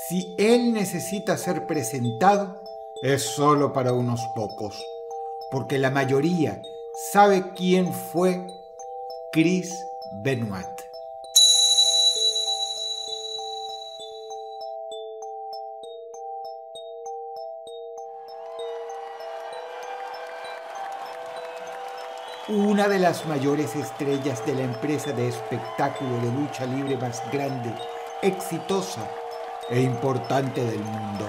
Si él necesita ser presentado, es solo para unos pocos, porque la mayoría sabe quién fue Chris Benoit. Una de las mayores estrellas de la empresa de espectáculo de lucha libre más grande, exitosa e importante del mundo.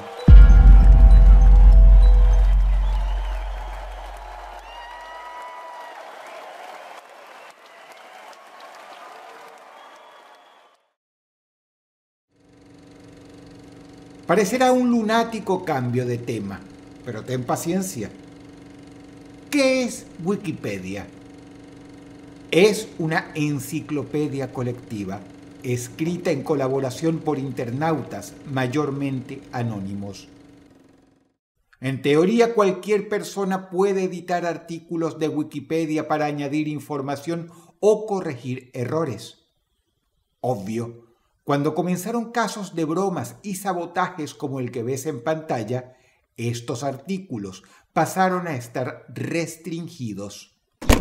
Parecerá un lunático cambio de tema, pero ten paciencia. ¿Qué es Wikipedia? Es una enciclopedia colectiva, escrita en colaboración por internautas, mayormente anónimos. En teoría, cualquier persona puede editar artículos de Wikipedia para añadir información o corregir errores. Obvio, cuando comenzaron casos de bromas y sabotajes como el que ves en pantalla, estos artículos pasaron a estar restringidos.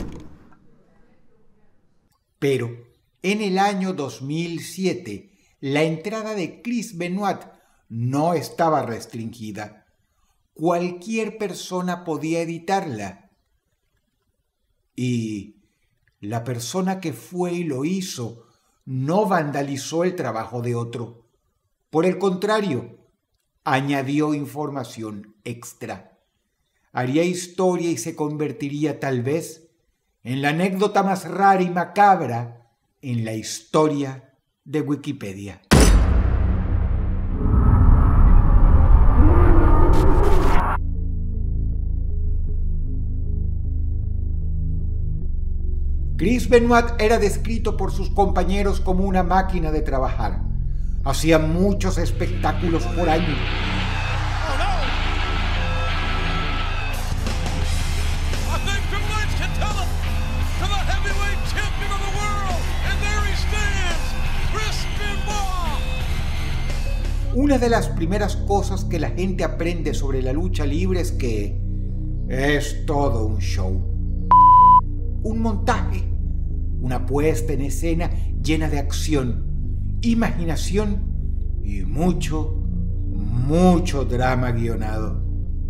Pero en el año 2007, la entrada de Chris Benoit no estaba restringida. Cualquier persona podía editarla. Y la persona que fue y lo hizo no vandalizó el trabajo de otro. Por el contrario, añadió información extra. Haría historia y se convertiría tal vez en la anécdota más rara y macabra en la historia de Wikipedia. Chris Benoit era descrito por sus compañeros como una máquina de trabajar. Hacía muchos espectáculos por año. Una de las primeras cosas que la gente aprende sobre la lucha libre es que es todo un show. Un montaje, una puesta en escena llena de acción, imaginación y mucho drama guionado.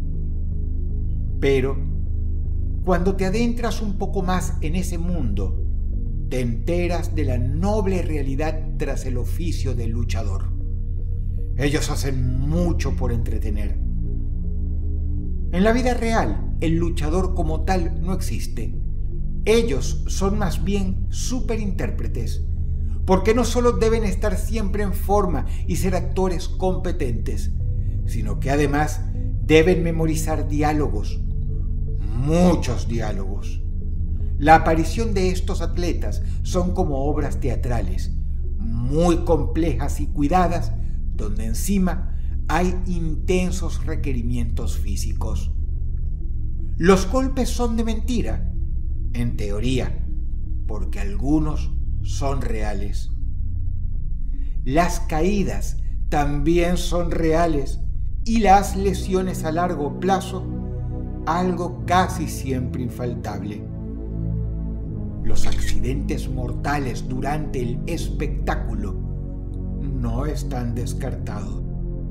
Pero cuando te adentras un poco más en ese mundo, te enteras de la noble realidad tras el oficio del luchador. Ellos hacen mucho por entretener. En la vida real, el luchador como tal no existe. Ellos son más bien superintérpretes, porque no solo deben estar siempre en forma y ser actores competentes, sino que además deben memorizar diálogos, muchos diálogos. La aparición de estos atletas son como obras teatrales, muy complejas y cuidadas, donde encima hay intensos requerimientos físicos. Los golpes son de mentira, en teoría, porque algunos son reales. Las caídas también son reales y las lesiones a largo plazo, algo casi siempre infaltable. Los accidentes mortales durante el espectáculo no están descartados.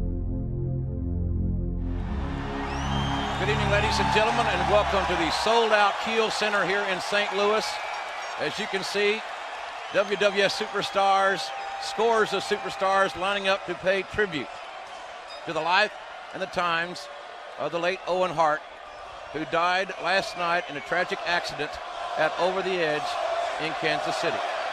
Good evening, ladies and gentlemen, and welcome to the sold-out Kiel Center here in St. Louis. As you can see, WWF superstars, scores of superstars lining up to pay tribute to the life and the times of the late Owen Hart, who died last night in a tragic accident at Over the Edge in Kansas City.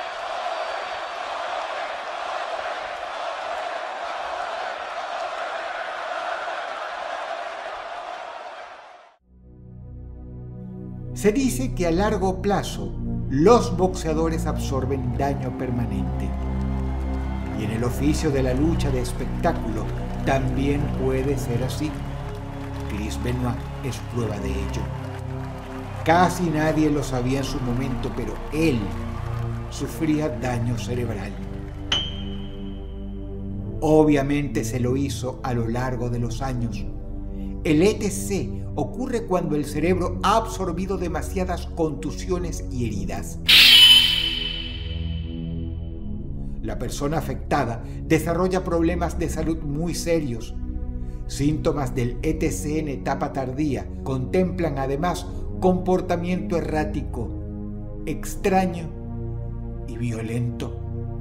Se dice que a largo plazo los boxeadores absorben daño permanente. Y en el oficio de la lucha de espectáculo también puede ser así. Chris Benoit es prueba de ello. Casi nadie lo sabía en su momento, pero él sufría daño cerebral. Obviamente se lo hizo a lo largo de los años. El ETC ocurre cuando el cerebro ha absorbido demasiadas contusiones y heridas. La persona afectada desarrolla problemas de salud muy serios. Síntomas del ETC en etapa tardía contemplan además comportamiento errático, extraño y violento.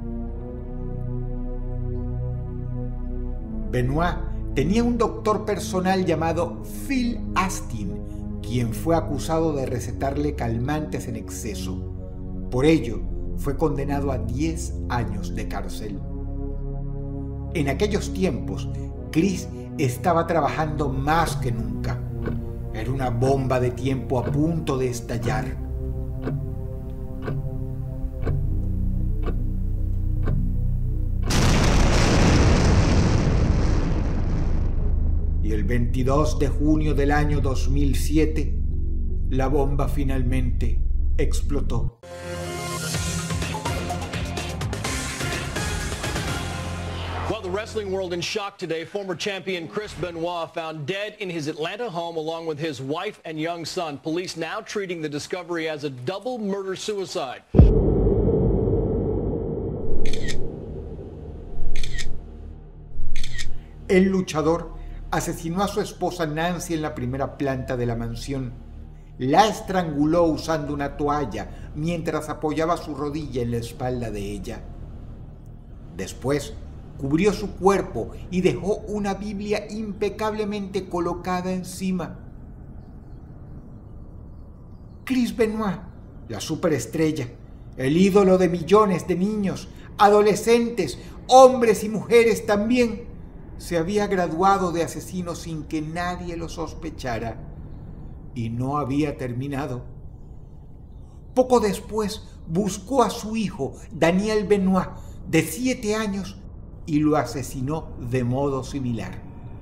Benoit tenía un doctor personal llamado Phil Astin, quien fue acusado de recetarle calmantes en exceso. Por ello, fue condenado a 10 años de cárcel. En aquellos tiempos, Chris estaba trabajando más que nunca. Era una bomba de tiempo a punto de estallar. Y el 22 de junio del año 2007, la bomba finalmente explotó. Well, the wrestling world in shock today. Former champion Chris Benoit found dead in his Atlanta home along with his wife and young son. Police now treating the discovery as a double murder-suicide. El luchador asesinó a su esposa Nancy en la primera planta de la mansión. La estranguló usando una toalla mientras apoyaba su rodilla en la espalda de ella. Después, cubrió su cuerpo y dejó una Biblia impecablemente colocada encima. Chris Benoit, la superestrella, el ídolo de millones de niños, adolescentes, hombres y mujeres también, se había graduado de asesino sin que nadie lo sospechara y no había terminado. Poco después buscó a su hijo, Daniel Benoit, de 7 años, y lo asesinó de modo similar.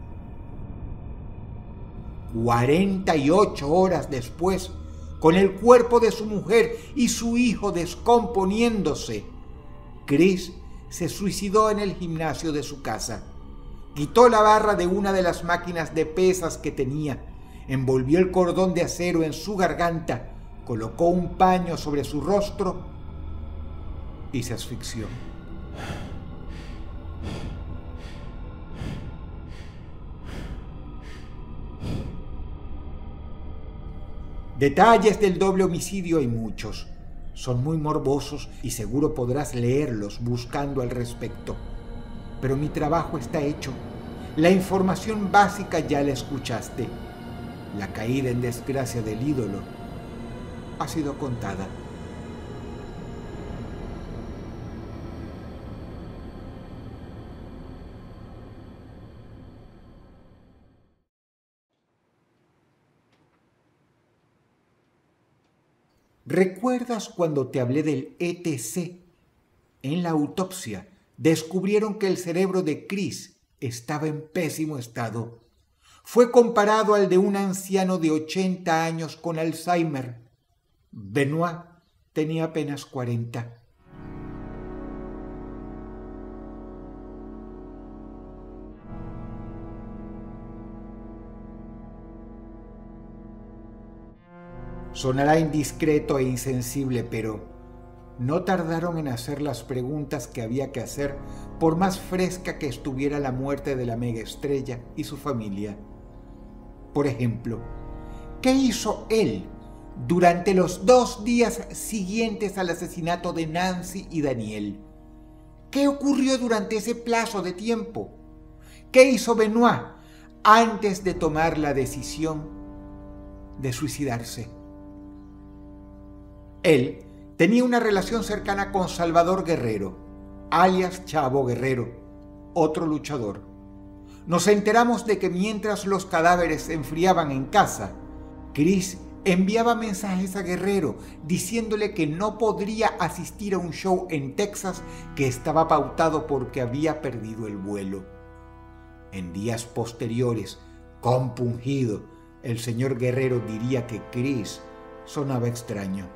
48 horas después, con el cuerpo de su mujer y su hijo descomponiéndose, Chris se suicidó en el gimnasio de su casa. Quitó la barra de una de las máquinas de pesas que tenía, envolvió el cordón de acero en su garganta, colocó un paño sobre su rostro y se asfixió. Detalles del doble homicidio hay muchos. Son muy morbosos y seguro podrás leerlos buscando al respecto. Pero mi trabajo está hecho. La información básica ya la escuchaste. La caída en desgracia del ídolo ha sido contada. ¿Recuerdas cuando te hablé del ETC? En la autopsia descubrieron que el cerebro de Chris estaba en pésimo estado. Fue comparado al de un anciano de 80 años con Alzheimer. Benoit tenía apenas 40. Sonará indiscreto e insensible, pero no tardaron en hacer las preguntas que había que hacer, por más fresca que estuviera la muerte de la megaestrella y su familia. Por ejemplo, ¿qué hizo él durante los 2 días siguientes al asesinato de Nancy y Daniel? ¿Qué ocurrió durante ese plazo de tiempo? ¿Qué hizo Benoit antes de tomar la decisión de suicidarse? Él tenía una relación cercana con Salvador Guerrero, alias Chavo Guerrero, otro luchador. Nos enteramos de que mientras los cadáveres se enfriaban en casa, Chris enviaba mensajes a Guerrero diciéndole que no podría asistir a un show en Texas que estaba pautado porque había perdido el vuelo. En días posteriores, compungido, el señor Guerrero diría que Chris sonaba extraño.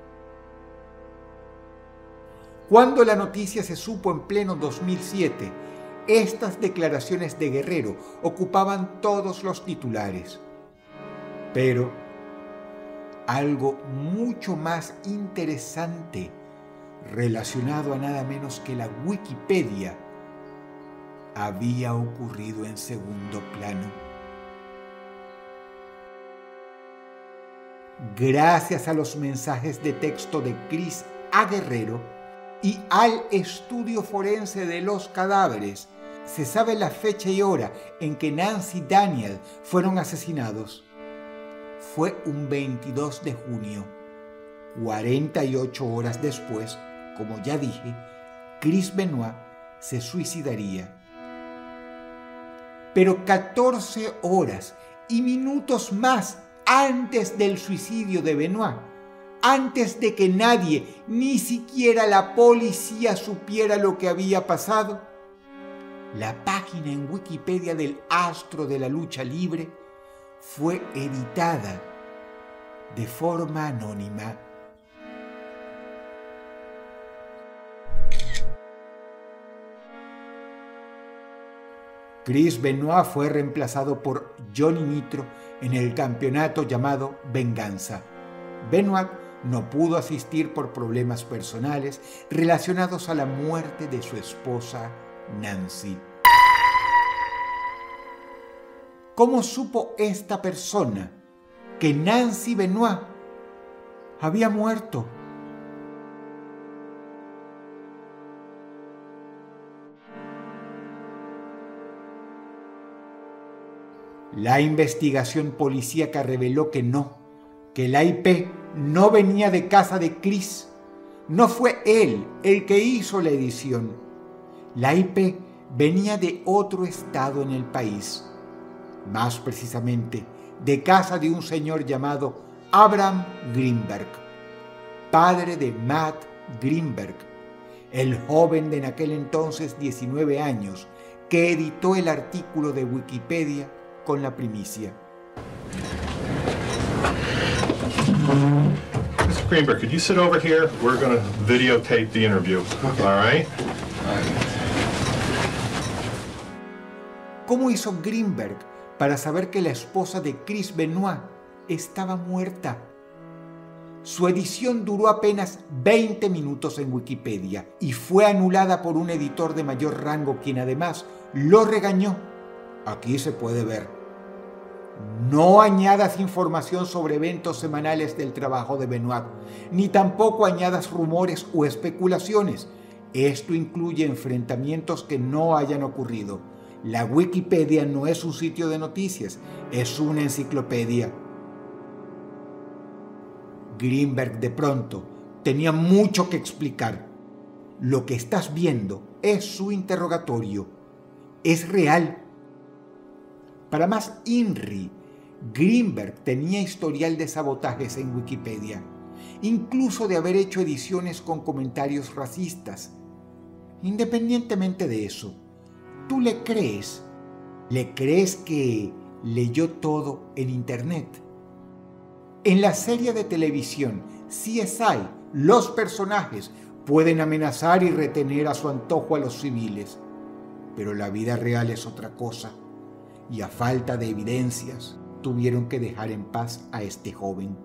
Cuando la noticia se supo en pleno 2007, estas declaraciones de Guerrero ocupaban todos los titulares. Pero algo mucho más interesante, relacionado a nada menos que la Wikipedia, había ocurrido en segundo plano. Gracias a los mensajes de texto de Chris a Guerrero y al estudio forense de los cadáveres, se sabe la fecha y hora en que Nancy y Daniel fueron asesinados. Fue un 22 de junio. 48 horas después, como ya dije, Chris Benoit se suicidaría. Pero 14 horas y minutos más antes del suicidio de Benoit, antes de que nadie, ni siquiera la policía, supiera lo que había pasado, la página en Wikipedia del astro de la lucha libre fue editada de forma anónima. Chris Benoit fue reemplazado por Johnny Nitro en el campeonato llamado Venganza. Benoit no pudo asistir por problemas personales relacionados a la muerte de su esposa Nancy. ¿Cómo supo esta persona que Nancy Benoit había muerto? La investigación policíaca reveló que la IP no venía de casa de Chris. No fue él el que hizo la edición. La IP venía de otro estado en el país, más precisamente de casa de un señor llamado Abraham Greenberg, padre de Matt Greenberg, el joven de en aquel entonces 19 años que editó el artículo de Wikipedia con la primicia. Mr. Greenberg, could you sit over here? We're going to videotape the interview. Okay. All right? ¿Cómo hizo Greenberg para saber que la esposa de Chris Benoit estaba muerta? Su edición duró apenas 20 minutos en Wikipedia y fue anulada por un editor de mayor rango, quien además lo regañó. Aquí se puede ver. No añadas información sobre eventos semanales del trabajo de Benoit, ni tampoco añadas rumores o especulaciones. Esto incluye enfrentamientos que no hayan ocurrido. La Wikipedia no es un sitio de noticias, es una enciclopedia. Greenberg de pronto tenía mucho que explicar. Lo que estás viendo es su interrogatorio. Es real. Para más INRI, Greenberg tenía historial de sabotajes en Wikipedia, incluso de haber hecho ediciones con comentarios racistas. Independientemente de eso, ¿tú le crees? ¿Le crees que leyó todo en Internet? En la serie de televisión CSI, los personajes pueden amenazar y retener a su antojo a los civiles, pero la vida real es otra cosa. Y a falta de evidencias, tuvieron que dejar en paz a este joven.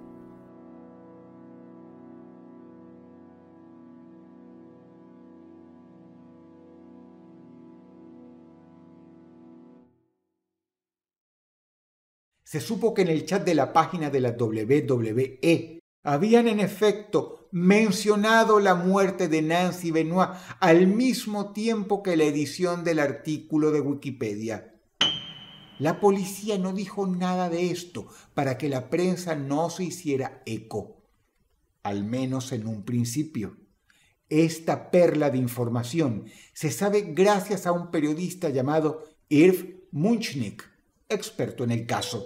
Se supo que en el chat de la página de la WWE habían en efecto mencionado la muerte de Nancy Benoit al mismo tiempo que la edición del artículo de Wikipedia. La policía no dijo nada de esto para que la prensa no se hiciera eco, al menos en un principio. Esta perla de información se sabe gracias a un periodista llamado Irv Munchnick, experto en el caso.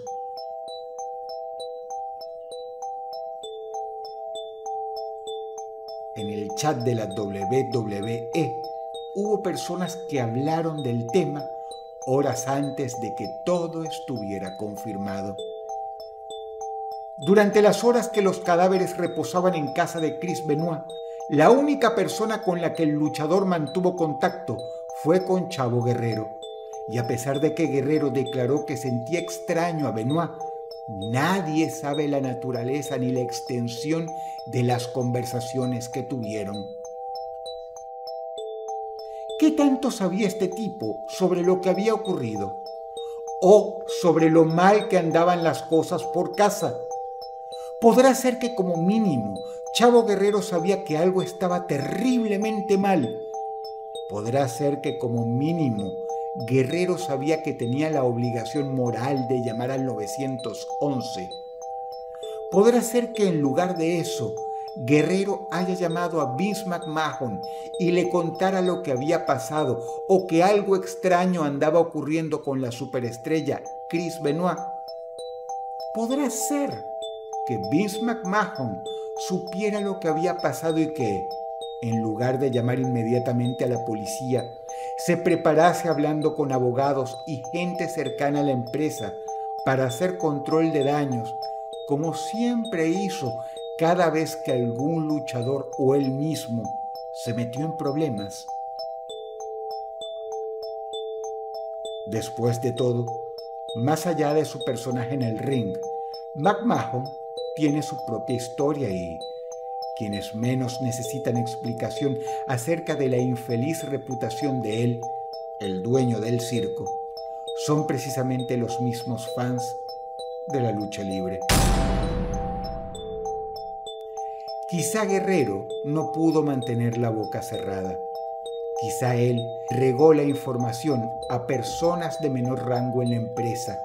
En el chat de la WWE hubo personas que hablaron del tema horas antes de que todo estuviera confirmado. Durante las horas que los cadáveres reposaban en casa de Chris Benoit, la única persona con la que el luchador mantuvo contacto fue con Chavo Guerrero, y a pesar de que Guerrero declaró que sentía extraño a Benoit, nadie sabe la naturaleza ni la extensión de las conversaciones que tuvieron. ¿Qué tanto sabía este tipo sobre lo que había ocurrido? ¿O sobre lo mal que andaban las cosas por casa? Podrá ser que como mínimo Chavo Guerrero sabía que algo estaba terriblemente mal. Podrá ser que como mínimo Guerrero sabía que tenía la obligación moral de llamar al 911. Podrá ser que en lugar de eso, Guerrero haya llamado a Vince McMahon y le contara lo que había pasado o que algo extraño andaba ocurriendo con la superestrella Chris Benoit. Podrá ser que Vince McMahon supiera lo que había pasado y que, en lugar de llamar inmediatamente a la policía, se preparase hablando con abogados y gente cercana a la empresa para hacer control de daños, como siempre hizo cada vez que algún luchador o él mismo se metió en problemas. Después de todo, más allá de su personaje en el ring, McMahon tiene su propia historia y quienes menos necesitan explicación acerca de la infeliz reputación de él, el dueño del circo, son precisamente los mismos fans de la lucha libre. Quizá Guerrero no pudo mantener la boca cerrada. Quizá él regó la información a personas de menor rango en la empresa.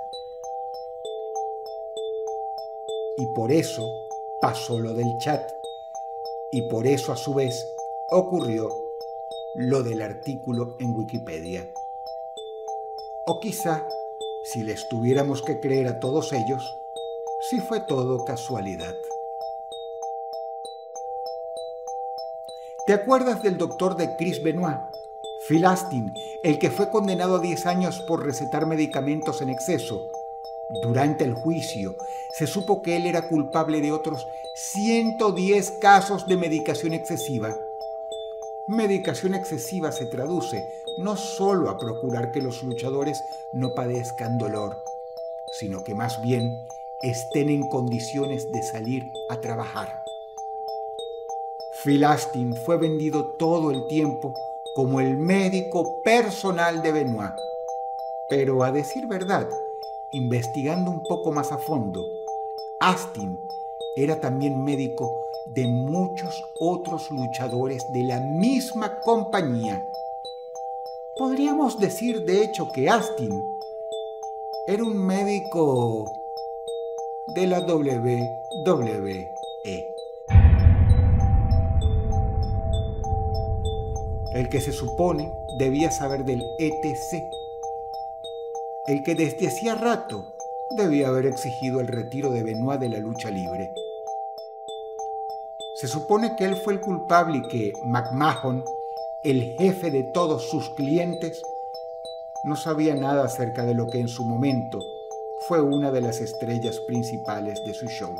Y por eso pasó lo del chat. Y por eso a su vez ocurrió lo del artículo en Wikipedia. O quizá, si les tuviéramos que creer a todos ellos, sí fue todo casualidad. ¿Te acuerdas del doctor de Chris Benoit, Phil Austin, el que fue condenado a 10 años por recetar medicamentos en exceso? Durante el juicio, se supo que él era culpable de otros 110 casos de medicación excesiva. Medicación excesiva se traduce no solo a procurar que los luchadores no padezcan dolor, sino que más bien estén en condiciones de salir a trabajar. Phil Austin fue vendido todo el tiempo como el médico personal de Benoit. Pero a decir verdad, investigando un poco más a fondo, Austin era también médico de muchos otros luchadores de la misma compañía. Podríamos decir de hecho que Austin era un médico de la WWE. El que se supone debía saber del ETC. El que desde hacía rato debía haber exigido el retiro de Benoit de la lucha libre. Se supone que él fue el culpable y que McMahon, el jefe de todos sus clientes, no sabía nada acerca de lo que en su momento fue una de las estrellas principales de su show.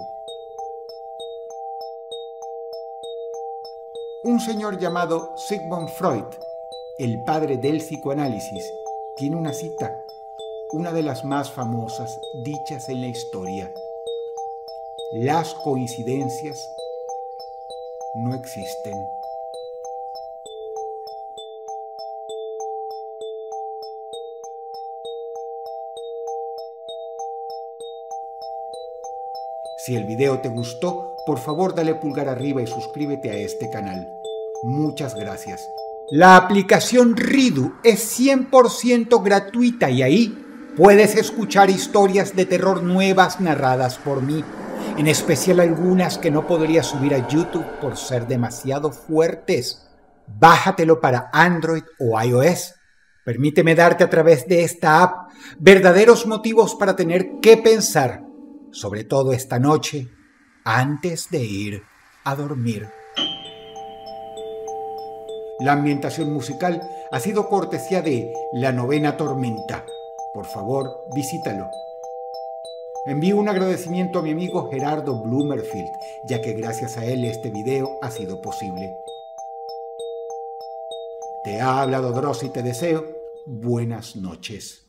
Un señor llamado Sigmund Freud, el padre del psicoanálisis, tiene una cita, una de las más famosas dichas en la historia. Las coincidencias no existen. Si el video te gustó, por favor dale pulgar arriba y suscríbete a este canal. Muchas gracias. La aplicación Ridu es 100% gratuita y ahí puedes escuchar historias de terror nuevas narradas por mí, en especial algunas que no podría subir a YouTube por ser demasiado fuertes. Bájatelo para Android o iOS. Permíteme darte a través de esta app verdaderos motivos para tener que pensar, sobre todo esta noche, antes de ir a dormir. La ambientación musical ha sido cortesía de La Novena Tormenta. Por favor, visítalo. Envío un agradecimiento a mi amigo Gerardo Blumerfield, ya que gracias a él este video ha sido posible. Te ha hablado Dross y te deseo buenas noches.